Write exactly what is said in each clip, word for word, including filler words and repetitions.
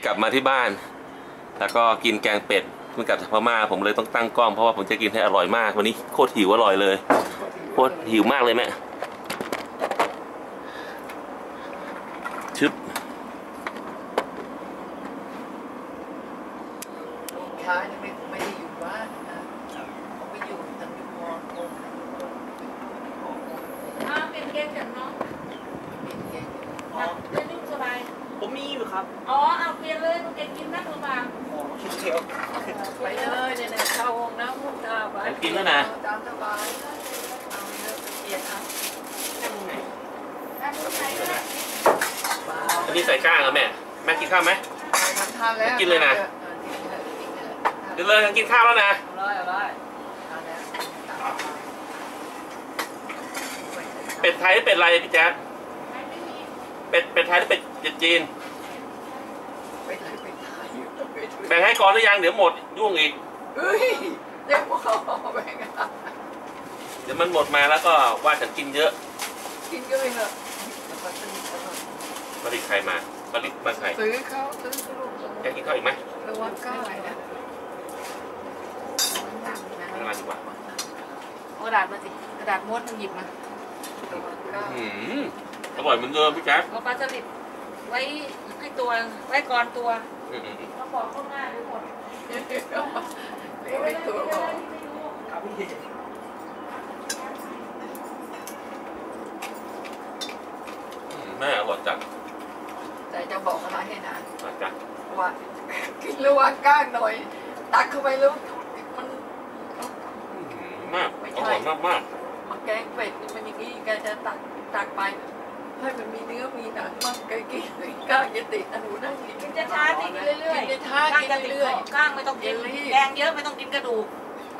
กลับมาที่บ้านแล้วก็กินแกงเป็ดเพิ่งกลับจากพม่าผมเลยต้องตั้งกล้องเพราะว่าผมจะกินให้อร่อยมากวันนี้โคตรหิวอร่อยเลยโคตรหิวมากเลยแม่ชึบค้าไม่ไม่ได้อยู่บ้านนะเขาไปอยู่ตั้งอยู่มองคงอ่าเป็นเกมจากน้องเป็นเกมอ๋อเล่นนุ่มสบายผมมีอยู่ครับอ๋อเอาเปลี่ยนเลยเกมกินนั่งลงมาอ๋อคิดเดียวไปเลยเนี่ยเข้าห้องน้ำห้องน้ำไปกินแล้วนะตามสบายเอาเนื้อเปลี่ยนนะนั่งไหนนั่งไหนก็ได้อันนี้ใส่ก้างเหรอแม่แม่กินข้าวไหมทานแล้วกินเลยนะกินเลยกินข้าวแล้วนะเอาเลยเอาเลยเป็ดไทยเป็ดอะไรพี่แจ๊คเป็ดเป็ดไทยหรือเป็ดจีนแบ่งให้ก่อนหรือยังเดี๋ยวหมดยุ่งอีกเฮ้ยเดี๋ยวเขาแบ่งเดี๋ยวมันหมดมาแล้วก็ว่าฉันกินเยอะกินก็เลยเหรอผลิตใครมาผลิตบ้านใครซื้อเขาซื้อลูกแกกินข้าวอีกไหมระวังก้าวนะมาดีกว่าเอากระดาษมาสิกระดาษม้วนมันหยิบมาอืมอร่อยเหมือนเดิมพี่แจ๊คเอาปลาสลิดไว้ให้ตัวไว้ก่อนตัวมาบอกข้างหน้าดูหมดไม่ตัวครับพี่แม่อร่อยจัดแต่จะบอกอะไรให้นะจัดว่ากินระวังก้างหน่อยตักเข้าไปแล้วมันมากอร่อยมากมากมันแกงเป็ดมันอย่างนี้แกจะตักตักไปให้มันมีเนื้อมีหนังมันแกกินก้างจะติดอนุนั่งกินกินช้าๆกินเรื่อยๆกินช้ากินเรื่อยๆก้างไม่ต้องกินแกงเยอะไม่ต้องกินกระดูกเอ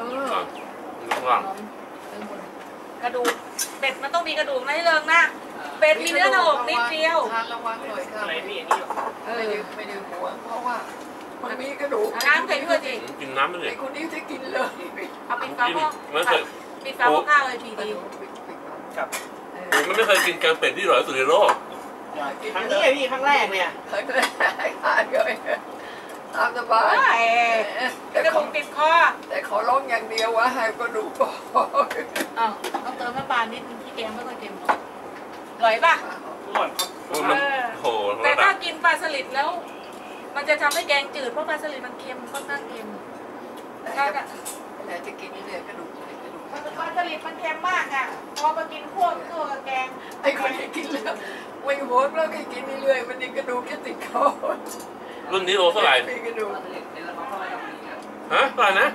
อกระดูกเป็ดมันต้องมีกระดูกนะให้เลิงนะเป็ดมีเนื้อหนอกนิดเดียวทานระวังหน่อยค่ะอะไรพี่นี่เออไม่ดื่มหัวเพราะว่ามันมีกระดูกน้ำใส่ด้วยสิกินน้ำด้วยสิไอ้คนนี้จะกินเลยเอาปิดฝาหม้อปิดฝาหม้อข้าวเลยทีดีครับผมไม่เคยกินแกงเป็ดที่อร่อยสุดในโลกครั้งนี้พี่ครั้งแรกเนี่ยครั้งแรกทานเลยตามสบายแต่กระดูกติดคอแต่ขอร้องอย่างเดียวว่าให้กระดูกก่อนอ้าวต้องเติมน้ำปลานิดนึงที่แกงไม่ค่อยเค็มอร่อยป่ะอร่อยครับโอ้โหแต่ถ้ากินปลาสลิดแล้วมันจะทำให้แกงจืดเพราะปลาสลิดมันเค็มค่อนข้างเค็มถ้าแต่จะกินเรื่อยกระดูกกระดูกปลาสลิดมันเค็มมากอ่ะพอมากินคั่วคั่วกับแกงไอ้คนที่กินแล้วไม่โหดแล้วก็กินเรื่อยมันนี่กระดูกจะติดคอรุ่นนี้โลเท่าไหร่มีกระดูกฮะก่อนนะ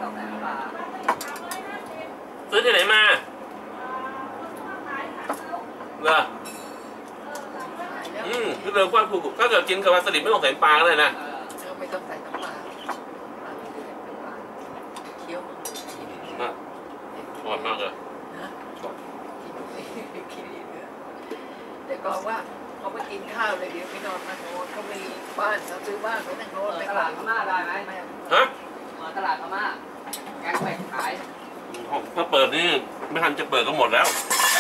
ซื้อที่ไหนมาเหรออืมคือเดิมกว้างถูกถ้าเกิดกินกับปลาสลิดไม่ต้องใส่ปลาเลยนะไม่ต้องใส่น้ำปลาเคี้ยวมากอร่อยมากเลยแต่ก็ว่าเขาไปกินข้าวเลยเดี๋ยวไปนอนนั่งโน้นเขามีบ้านเขาซื้อบ้านไปนั่งโน้นไปตลาดพม่าได้ไหมฮะตลาดพม่าแกงเป็ดขายถ้าเปิดนี่ไม่ทันจะเปิดก็หมดแล้ว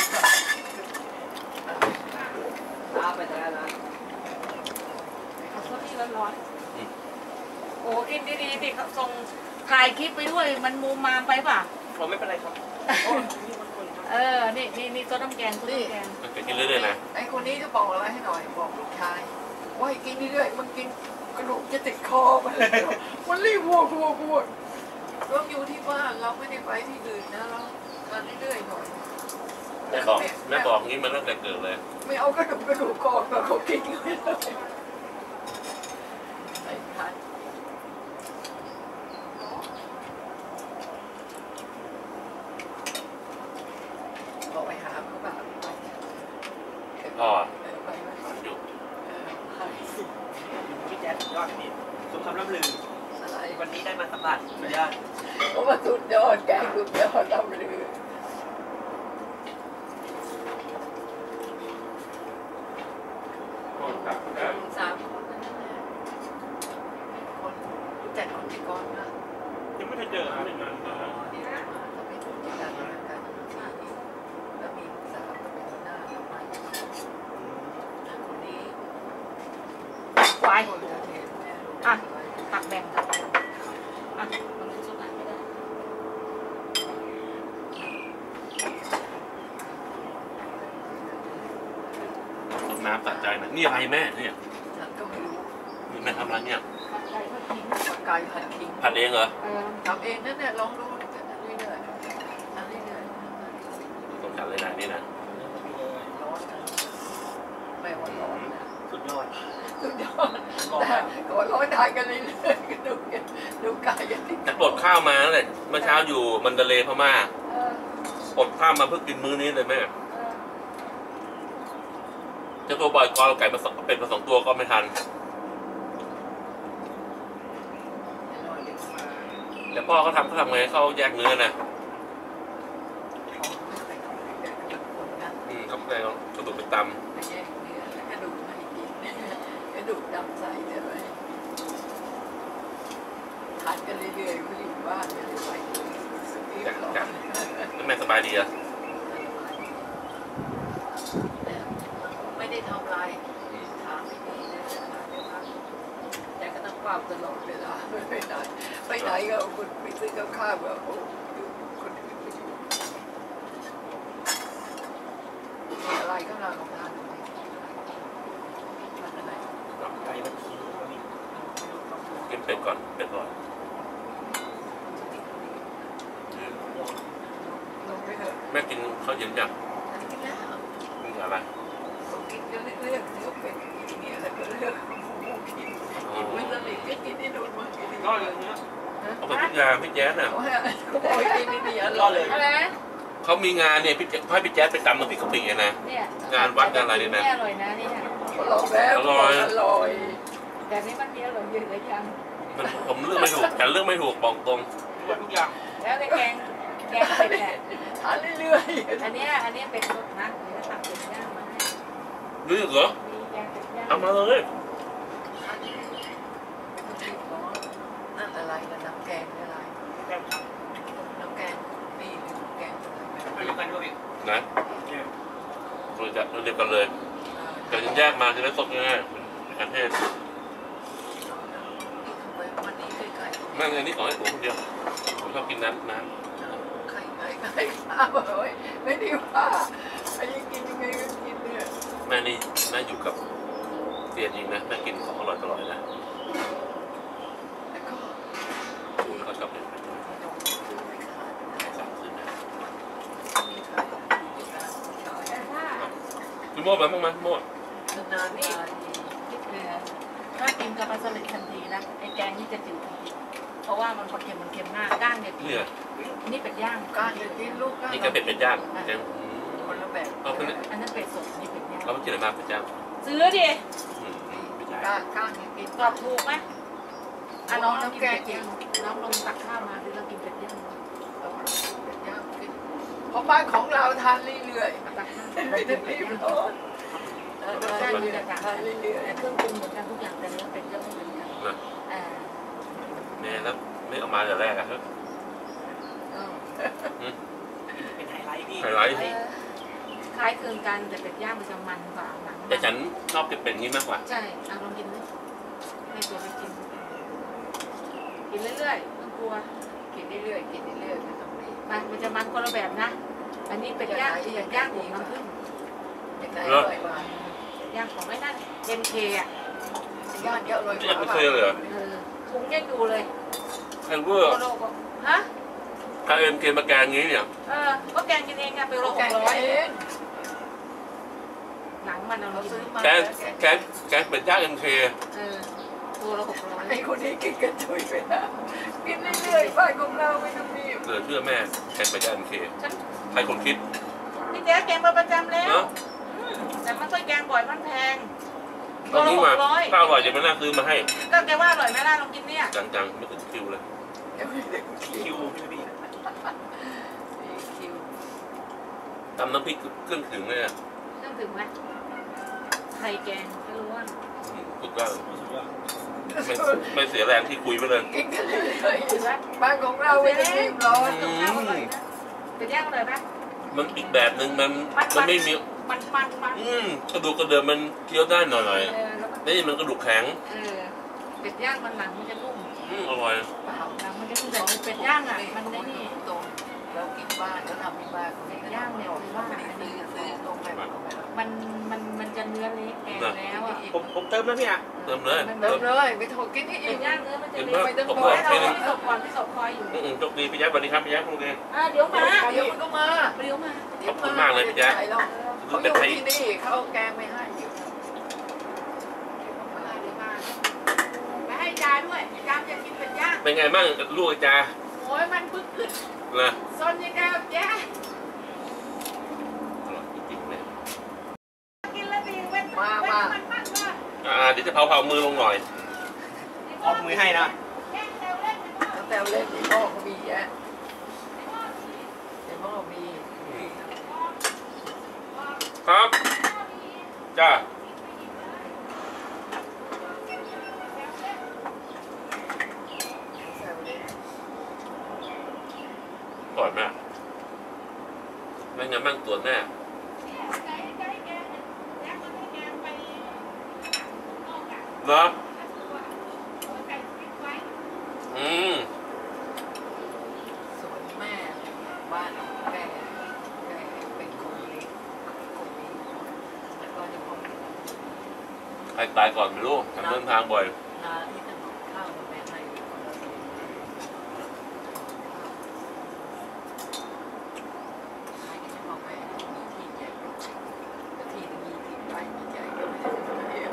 ลาไปแต่ละเอาข้าวที่ร้อนๆโอ้กินดีๆดิส่งถ่ายคลิปไปด้วยมันมูมามไปป่ะผมไม่เป็นไรครับเออนี่นี่นี่ต้นน้ำแกงต้นน้ำแกงกินเรื่อยๆนะไอ้คนนี้จะบอกอะไรให้หน่อยบอกลูกชายว่าให้กินเรื่อยๆมันกินกระดูกจะติดคอมันมันรีบวัววัววัวเราอยู่ที่บ้านเราไม่ได้ไปที่อื่นนะเราทานเรื่อยๆหน่อยแม่บอกแม่บอกงี้มันตั้งแต่เกิดเลยไม่เอากระดูกกระดูกกอกเราเขากินเลยไอ้ทานบอกไปหาเขาแบบพ่ออยู่พี่แจ๊ดยอดพี่สมคำล่ำลือวันนี้ได้มาสัมผัสสุดยอดเพราะว่าสุดยอดแกงสุดยอดล่ำลือสามคนคนรู้จักคนที่ก่อนนะยังไม่เคยเจอครับเป็นงานมาเขาเป็นคนที่การงานการที่แล้วมีสาวก็เป็นหน้าทำไมคนนี้วายคนจะเห็นเนี่ยอ่ะตักแบ่งตักแบ่งอ่ะมันเป็นสุดไหนไม่ได้ต้มน้ำสะใจนะนี่อะไรแม่เนี่ยฉันก็ไม่รู้นี่แม่ทำอะไรเนี่ยผัดไก่ผัดขิงปลาไก่ผัดขิงผัดเองเหรอเออทำเองนั่นเนี่ยลองดูทำเรื่อยๆทำเรื่อยต้องจัดเลยนะนี่นะๆร้อนนะไม่ว่าร้อนนะสุดยอดสุดยอดแต่ก่อนร้อนทานกันเรื่อยๆก็ดูกันดูไก่กันที่แต่ปลดข้าวมาเลยเมื่อเช้าอยู่มันเดเลย์พม่าเออปลดข้าวมาเพื่อกินมื้อนี้เลยแม่เออเจ้าตัวบ่อยกอเราไก่มาสองเป็ดมาสองตัวก็ไม่ทันนอนเด็กมาแล้วพ่อเขาทำเขาทำไงเขาแยกเนื้อนะเขาไม่เคยทำอะไรแต่ก็เป็นคนนะอืมเขาแปลงกระดูกไปตไม่แยกเนื้อแล้วกระดูกไม่กินกระดูกดำใสใช่ไหมทานกันเรื่อยๆไม่อยู่บ้านไม่ได้ไปซื้อร้อนำแล้วแม่สบายดีอะไม่ได้ทำอะไรถามไม่ดีนะแต่ก็ต้องเฝ้าตลอดเวลาไม่ไปไหนไปไหนก็คุณไปซื้อกับข้าวแบบคนอื่นไปอยู่มีอะไรก็นาของทานทานอะไรไก่มันขิงก็มีกินเป็ดก่อนเป็ดอร่อยลงไปเถอะแม่กินข้าวเย็นจังกินแล้วกินอะไรกินก็เลือกเลือกเลือกเป็นกินเนี่ยแล้วก็เลือกหมูกินกินไม่สนิทก็กินที่โดนมากินที่รอดเลยเนี่ยเอาไปทุกอย่างพี่แจ๊สน่ะเขาให้เขาบอกให้กินนี่อร่อยเลยอะไรนะเขามีงานเนี่ยพี่แจ๊สให้พี่แจ๊สไปตำน้ำพริกกะปิไงนะเนี่ยงานวัดงานอะไรเนี่ยนะอร่อยนะเนี่ยอร่อยแล้วอร่อยอร่อยแต่นี่มันมีอร่อยเยอะเลยยังมันผมเลือกไม่ถูกฉันเลือกไม่ถูกบอกตรงทุกอย่างแล้วในแกงแกงเป็ดเนี่ยทานเรื่อยอันเนี้ยอันเนี้ยเป็ดสดนะเดี๋ยวตักเป็ดย่างมาให้รู้เหรอมีแกงเป็ดย่างเอามาเลยๆนั่นอะไรนะน้ำแกงอะไรแก้มครับน้ำแกงนี่หรือน้ำแกงอะไรไปด้วยกันด้วยนะเนี่ยเราจะเราเรียกกันเลยแต่จะแยกมาจะได้สดง่ายๆในการเทศวันนี้ไก่แม่งอันนี้ขอให้ผมคนเดียวผมชอบกินน้ำน้ไข่ไก่ไก่ข้าวเฮ้ยไม่ได้ว่าไอ้ยังกินยังไงก็กินเนี่ยำแม่นี่แม่อยู่กับเตียนจริงนะแม่กินของอร่อยตลอดนะแล้วก็คุณเขาชอบเป็นสั่งซื้อนะคุณโม่มาบ้างไหมโม่นานนี่พริกเกลือถ้ากินกับปลาสลิดทันทีนะไอ้แกงนี่จะจืดทันทีเพราะว่ามันพอเค็มมันเค็มมากก้างเนี่ยเนี่ยนี่เป็ดย่างการจะกินลูกก็นี่ก็เป็ดเป็ดย่างแกงคนละแบบเขาเป็นอันนั้นเป็ดสดนี่เป็ดย่างเขาเป็นกินอะไรมาเป็ดย่างซื้อดิอืมเป็ดย่างก้านก้านกินตอบถูกไหมอ่ะน้องน้ำแกงกินน้องลงตักข้าวมาดิเรากินเป็ดย่างเพราะบ้านของเราทานเรื่อยตักข้าวๆไม่ได้รีบร้อนทานเรื่อยๆทานเรื่อยแต่เครื่องปรุงเหมือนกันทุกอย่างแต่เนื้อเป็ดก็ไม่เหมือนกันนะอ่าแม่แล้วไม่เอามาแต่แรกอะครับเป็นไฮไลท์พี่ไฮไลท์เออคล้ายคลึงกันแต่เป็ดย่างมันจะมันกว่าหนังมัแต่ฉันชอบเป็ดเป็นอย่างนี้มากกว่าใช่เอาลองกินไหมให้ตัวไปกิน กินเรื่อยๆต้องกลัวๆกินเรื่อยๆกินเรื่อยๆไม่ต้องรีบมันมันจะมันคนละแบบนะ อันนี้เป็ดย่างเป็ดย่างของน้ำผึ้งอย่างไรอร่อยกว่าเป็ดย่างของไม่นั่นเอ็มเคอ่ะย่างเยอะอร่อยกยังว่าไม่เคยเลยเหรอเออถุงยังอยู่เลยใครรู้โลโลก็ฮะถ้าเอ็มเกมมาแกงงี้เนี่ยเออก็แกงกินเองอะไปโลหแกกงร้อยเองหนังมันเอาเรากินซื้อมาแกงแกงแกงเป็ดย่างเอ็มเคเออตัวละหกร้อยไอ้คนนี้กินกันจุยไปนะกินเรื่อยๆบ้านของเราไม่ต้องรีบเกิดเชื่อแม่แกงเป็ดย่างเอ็มเคฉันใครคนคิดพี่แจ๊คแกงมาประจำแล้วเนาะอืมแต่มันก็แกงบ่อยมันแพงตอนนี้มาร้อยถ้าอร่อยจะไม่น่าซื้อมาให้ก็แกว่าอร่อยไหมล่ะลองกินเนี่ยจังๆไม่ถึงคิวเลยเดี๋ยวไม่ได้คิคิววพี่พี่คิวตำน้ำพริกเครื่องถึงเลยอ่ะต้องถึงไหมไข่แกงไม่รู้ว่าอืมสุดยอดสุดยอดไม่ไม่เสียแรงที่คุยไปเลยกินกันเรื่อยถึงไหมๆบ้านของเราไม่ต้องรีบร้อนอืมข้าวอร่อยนะเป็ดย่างอร่อยไหมมันอีกแบบหนึ่งมันมันไม่มีมันมันมันอืมกระดูกกระเดิมมันเคี้ยวได้หน่อยเออแล้วก็ๆนี่มันกระดูกแข็งเออเป็ดย่างมันหนังมันจะนุ่มอืมอร่อยเปล่าหนังมันจะนุ่มแต่เป็ดย่างอ่ะมันได้นี่ตรงเรากินบ้านแล้วทำที่บ้านเขาไม่ได้ย่างเนี่ยว่าไม่ได้ซื้อซื้อตรงแบบตรงแบบมันมันมันจะเนื้อเล็กแกงแล้วอ่ะผมผมเติมแล้วพี่อ่ะเติมเลยเริ่มเลยไปโทรกินที่เป็อิ่ดมย่างเนื้อมันจะเห็นเล็ไหมกผมขบออกให้เราทีนึงพี่ศพก่อนพี่ศพคอยอยู่อืมโชคดีพี่ยักษ์สวัสดีครับพี่ยักษ์พวกนี้อ่าเดี๋ยวมาเดี๋ยวมันก็มาเดี๋ยวมาขอบคุณมากเลยพี่แจ๊คเขาอยู่ที่นี่เขาแกงไม่ให้อยู่ไปให้ยาด้วยยามจะกินเป็ดย่างเป็นไงบ้างลูกอาจารย์โอ้ยมันบึ้งขึ้นนะซนยังไงแย่อร่อยจริงๆเลยกินแล้วดีเว้นเว้นมันมากเลยอ่าเดี๋ยวจะเผาเผามือลงหน่อยออกมือให้นะแย่งเร็วเล่นไปก่อนตั้งแต่เล่นในพ่อเขามีแยะในพ่อมีครับจ้าอร่อยมากไม่งั้นบ้างตัวแม่ไก่ไก่แกงแย่งมันให้แกงไปนอกอ่ะเนาะไก่ฟิตไว้อืมส่วนแม่บ้านแม่แม่เป็นคนเลี้ยงคนนี้แล้วก็ยังคงใครตายก่อนไม่รู้ทำเดินทางบ่อยนาที่ถนนข้าวแม่ให้คนละทีให้ที่พ่อแม่มีที่ใหญ่แต่ที่นึงมีที่ใหญ่มีใหญ่ก็ไม่ได้เป็นเดียว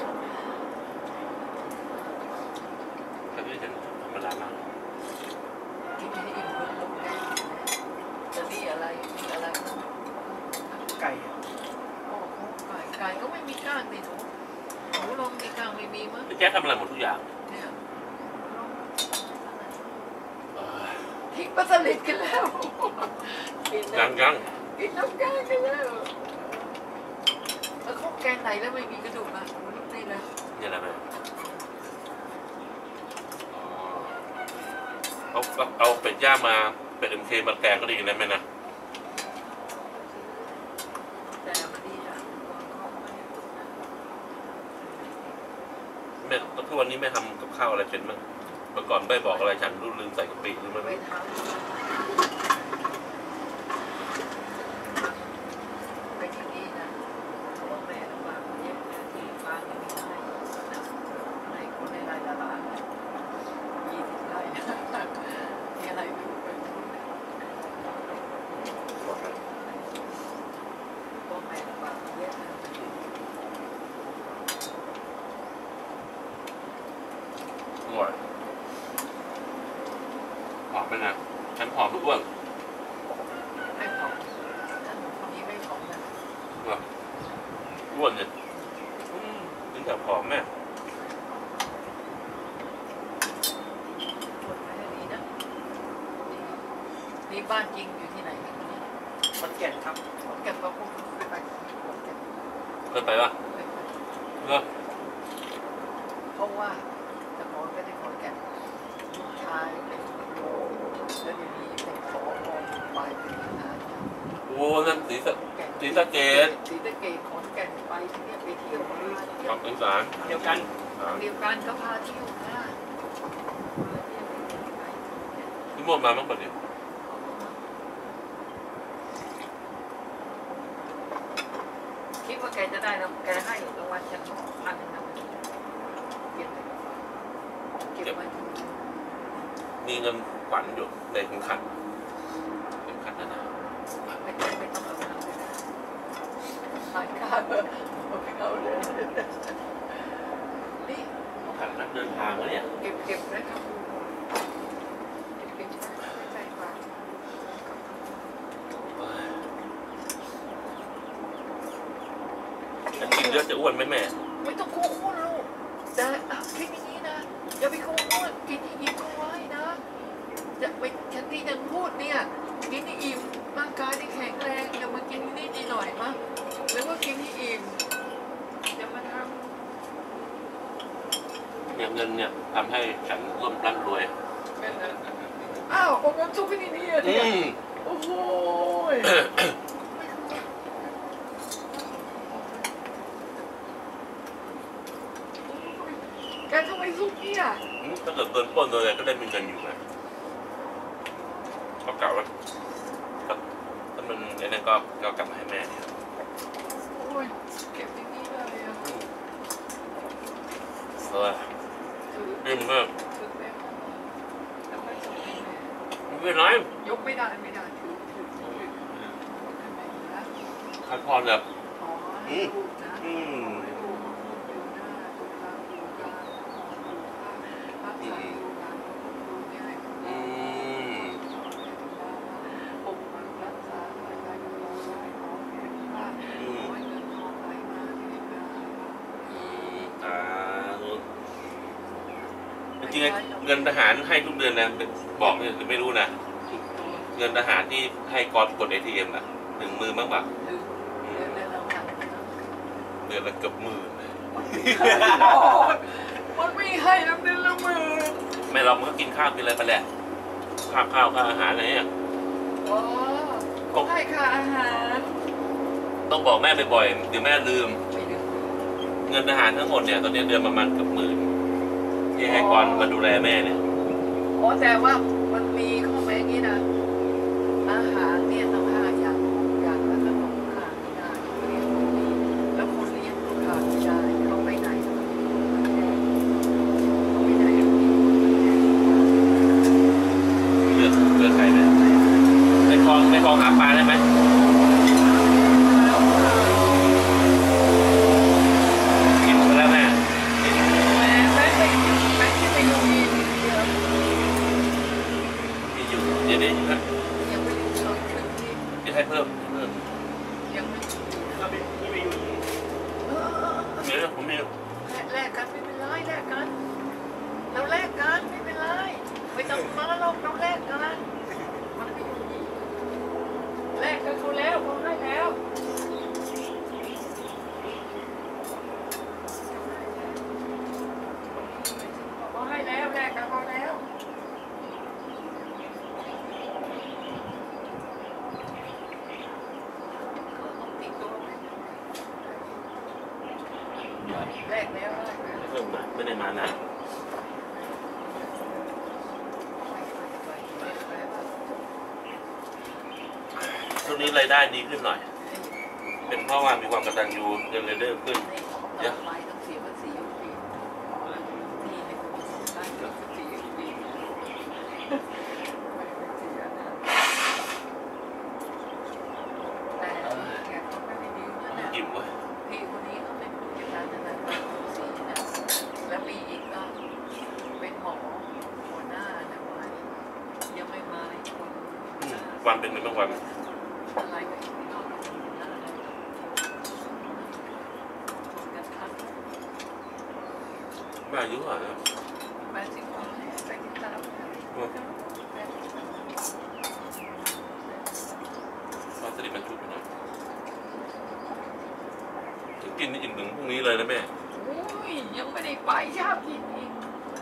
แค่ที่เห็นธรรมดามากกินให้อิ่มเพื่อลงแก้จะนี่อะไรนี่อะไรไก่อะโอ้โหไก่ไก่ก็ไม่มีก้างดิหนูหนูลองมีก้างไม่มีมั้งพี่แจ๊คทำอะไรหมดทุกอย่างเนี่ยเอ้ยทิ้งปลาสลิดกันแล้วกินยังน้ำยังกินน้ำแกงกันแล้วแล้วข้าวแกงไหนแล้วไม่มีกระดูกอ่ะนี่นะนี่อะไรไหมอ๋อเอาเอาเอาเป็ดย่างมาเป็ดเอ็มเคมาแกงก็ดีนะแม่นะแต่มันดีอ่ะข้าวไม่ได้ตุ๋นนะแม่ทุกวันนี้แม่ทำกับข้าวอะไรเป็นบ้างเมื่อก่อนแม่บอกอะไรฉันรู้ลืมใส่กะปิหรือมันไม่ทำไปที่นี่นะเพราะว่าแม่ลำบากเยอะนะที่ฟ้าไม่มีให้นะให้คนในรายตลาดยี่สิบไร่มีอะไรไม่รู้ไปหมดเลยพ่อแม่ลำบากเยอะนะอร่อยหอมไหมนะฉันหอมทุกวันไม่ของท่านคนนี้ไม่ของนะอ้วนเนี่ยอืมถึงกับหอมแม่คนไม่ได้ดีนะนี่บ้านจริงอยู่ที่ไหนกันเนี่ยขอนแก่นครับเก็บมาพูดไปไปเก็บเคยไปปะไปไปเหรอเพราะว่าแต่ก่อนไม่ได้ขอนแก่นลูกชายเป็นโยมแล้วเดี๋ยวนี้เป็นขอมองไปเป็นทหารโอ้นั่นสีสะ ศรีสะเกษศรีสะเกษขอนแก่นไปที่เนี่ยไปเที่ยวมาเที่ยขวองอีสานเดียวกันอ่าเดียวกันก็พาเที่ยวนะพี่ม่วงมาบ้างปะเนี่ยคิดว่าแกจะได้นะแกให้รางวัลฉันพันหนึ่งนะเก็บเก็บไว้มีเงินขวัญอยู่ในเข็มขัดเข็มขัดนั่นนะไม่ต้องไม่ต้องเอาเงินไปนะทานข้าวไม่เอาเลยนี่เข็มขัดนักเดินทางนะเนี่ยเก็บเก็บนะครับเก็บเก็บไม่ใจกว่าเอ้ยแต่กินเยอะจะอ้วนไหมแม่ไม่ต้องกลัวอ้วนลูกแต่อ่ะคิดอย่างนี้นะอย่าไปกลัวอ้วนกินให้อิ่มเอาไว้นะจะไปฉันที่ฉันพูดเนี่ยกินให้อิ่มร่างกายได้แข็งแรงอย่ามากินนิดๆหน่อยๆมั้งหรือว่ากินให้อิ่มอย่ามาทเนี่ยเงินเนี่ยทำให้ฉันร่ำร่ำรวยำอ้าวผมงั้นซุปที่นี่อ่ะอืเนี่ยมโอ้โหแกทำไมทุกเนี่ยถ้าเกิดเกินต้นเลยก็ได้มีเงินอยู่ไงก็เก่าแล้วถ้ามันไอ้นั่นก็ก็กลับมาให้แม่เนี่ยโอ้ยเก็บอย่างนี้เลยอ่ะเออนิ่มมากถือแม่แล้วไม่ส่งให้แม่ไม่เป็นไรยกไม่ได้ไม่ได้ถือถือถือให้แม่นะคัดพรแบบอ๋อให้ลูกนะอืมให้ลูกดูหน้าดูตาดูตาดูตารักษาดูงานดูเนี่ยให้คุณอืมปกปักรักษาไว้ได้ดูแลน้องแข็งแรงขอให้เงินทองไหลมาเทมาอ่าจริงๆเงินทหารให้ทุกเดือนนะบอกเนี่ยไม่รู้นะติดตัวเงินทหารที่ให้กอดกด เอ ที เอ็ม อ่ะหนึ่งมือบ้างป่ะลืมเดือนเดือนละพันนะเดือนละเกือบหมื่นเลยมันไม่ให้น้ำเดือนละหมื่นแม่เรามันก็กินข้าวกินอะไรไปแหละข้าวข้าวค่าอาหารอะไรเนี่ยอ๋อต้องให้ค่าอาหารต้องบอกแม่บ่อยๆเดี๋ยวแม่ลืมไม่ลืมเงินทหารทั้งหมดเนี่ยตอนนี้เดือนประมาณเกือบหมื่นที่ให้กรมาดูแลแม่เนี่ยอ๋อแต่ว่ามันมีข้อแม้งี้นะอาหารเนี่ยต้องห้าอย่างอย่างแล้วก็ต้องขาดไม่ได้เลี้ยงคนนี้แล้วคนเลี้ยงก็ขาดไม่ได้เขาไปไหนเขาไปไหนเลือกเลือกใครเนี่ยในคลองในคลองหาปลาได้ไหมกินไปแล้วแม่แม่แม่ไปแม่ที่ไปดูมีเดียวมีอยู่เดี๋ยวนี้นะยังไม่ได้ชนขึ้นที่จะให้เพิ่มเพิ่มยังไม่ถึงเราไปที่ไปอยู่เออเออเออเดี๋ยวผมมีแลกกันไม่เป็นไรแลกกันเราแลกกันไม่เป็นไรไม่ต้องมาเราเราแลกกันมันไม่อยู่ดีแลกกันเขาแล้วเขาให้แล้วเขาให้แล้วแลกกันเขาแล้วติดตัวไหมแลกแล้วแลกแล้วเพิ่มมาไม่ได้มานานช่วงนี้รายได้ดีขึ้นหน่อย เป็นเพราะว่ามีความกตัญญูเดินเรื่อยๆขึ้นเดี๋ยวไปต้องเสียภาษีทุกปีที่ให้คนได้กับภาษีทุกปีไม่เสียนะแต่แกก็ไม่ได้ดีนั่นแหละอิ่มเว้ยพี่คนนี้เขาเป็นผู้จัดการธนาคารกรุงศรีนะและมีอีกก็เป็นหมอหัวหน้านะมายังไม่มาอีกคนอืมวันเป็นเป็นบางวันอะไรก็อีกนอกจากหัวหน้าแล้วคนกันทักแม่อายุเท่าไหร่แล้วแปดสิบกว่าแปดสิบสามพอสลิดมันชุบไปหน่อยถึงกินนี่อิ่มถึงพรุ่งนี้เลยนะแม่อุ้ยยังไม่ได้ไปชาติกินอีก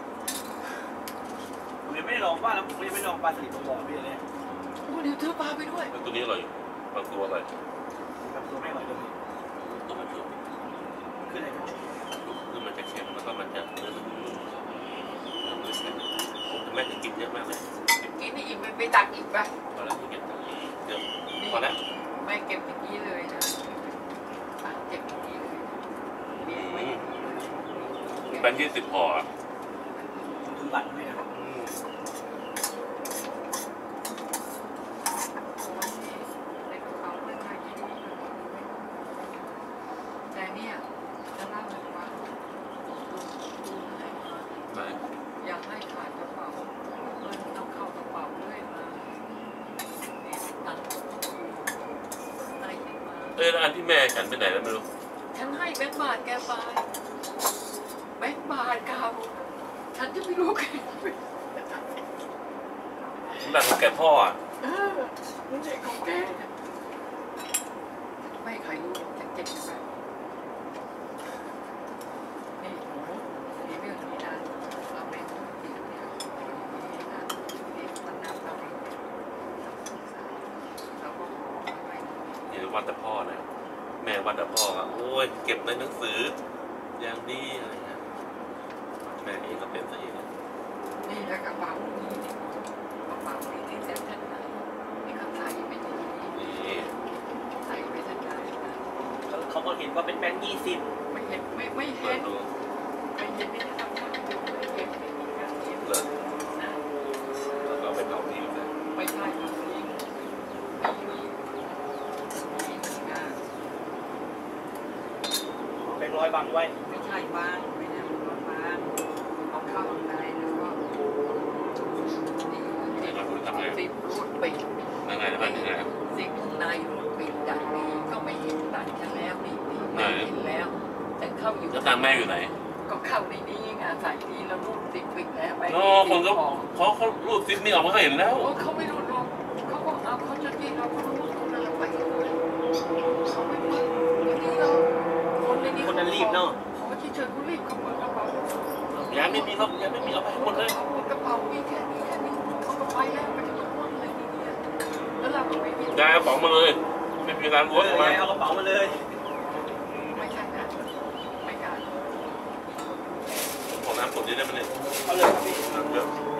ผมยังไม่ได้ลองบ้านแล้วผมยังไม่ลองปลาสลิดตัวบ่อพี่เลยโอ้เดี๋ยวเธอพาไปด้วยแล้วตัวนี้อร่อยบางตัวอร่อยแบบตัวไม่อร่อยเลยตัวมันชุบขึ้นเลยคือมันจะเค็มแล้วก็มันจะเนื้อมันนุ่มเนื้อมันแข็งแต่แม่จะกินเยอะมากเลยกินนี่อีกไปไปตักอีกไปพอแล้วที่เก็บตังค์เดี๋ยวพอแล้วไม่เก็บอย่างนี้เลยนะตักเก็บอย่างนี้เลยเลี้ยงไว้อย่างนี้เลยแบงค์ยี่สิบพออ่ะคือบัตรไม่นะครับอืมในกระเป๋าไม่ใช่ที่นี่แต่เนี่ยจะเล่าให้ฟังดูดูให้มาไปอยากให้ขาดกระเป๋าเงินต้องเข้ากระเป๋าด้วยมาเนี่ยตังค์อะไรขึ้นมาเอ้ยแล้วอันที่แม่ฉันไปไหนแล้วไม่รู้ฉันให้แบงค์บาทแกไปแบงค์บาทเก่าฉันจะไม่รู้แกผมดันของแกพ่ออ่ะเออไม่ใช่ของแกไม่ใครรู้ฉันเจ็บไปนี่หนูมีเรื่องนี้นะเราเป็นติดเนี่ยนี่นะนี่มันนับเราเองเราก็ขอไว้เดี๋ยววัดแต่พ่อนะแม่วัดแต่พ่ออ่ะโอ้ยเก็บในหนังสืออย่างดีอะไรเงี้ยแม่เองก็เป็นซะเองนี่แล้วกระเป๋านี่กระเป๋านี่ที่เซ็นทรัลไหนนี่เขาใส่ไปที่นี่นี่ใส่ไปทันใดนะเขาเขาก็เห็นว่าเป็นแบงค์ยี่สิบไม่เห็นไม่ไม่เปิเห็ดนดูไม่เห็นไม่ได้ทำหน้าดูไม่เห็นไม่มีการเห็นเลยนะแล้วก็ไปเผาทิ้งเลยไม่ใช่ครับลิงมีมีมีงานแบงค์ร้อยบังไว้ไม่ใช่บ้างไม่ได้มันบ้างเอาเข้าข้างในแล้วก็นี่ติดติดรูดปิดยังไงนะมันยังไงสิ่งข้างในรูดปิดจากนี้ก็ไม่เห็นตัดกันแล้วนี่นี่ไม่เห็นแล้ว แต่เข้าอยู่แล้วตังค์แม่อยู่ไหนก็เข้าในนี้ไงใส่นี้แล้วรูดติดปิดแล้วไปโน่คนก็เขาเขารูดซิปนี่ออกมาเขาเห็นแล้วโอ้เขาไม่รูดหรอกเขาบอกเอาเขาจะกินเราเขารูดคนนั้นไปเลยเขาไม่เปิดนี่เราคนในนี้คนนั้นรีบเนาะขอเฉยๆเขารีบเขาเปิดกระเป๋ายังไม่มีเขายังไม่มีเอาไปหมดเลยกระเป๋ามีแค่นี้แค่นี้เขาก็ไปแล้วไปทั้งหมดเลยทีเนี้ยแล้วเราก็ไม่มียายเอาของมาเลย ไม่มีการเอล้วงอมาเอากระเป๋ามาเลยไม่ใช่นะไม่กล้าของน้ำกดเยอะได้ไหมเนี่ยเอาเลยครับพี่น้ำเยอะ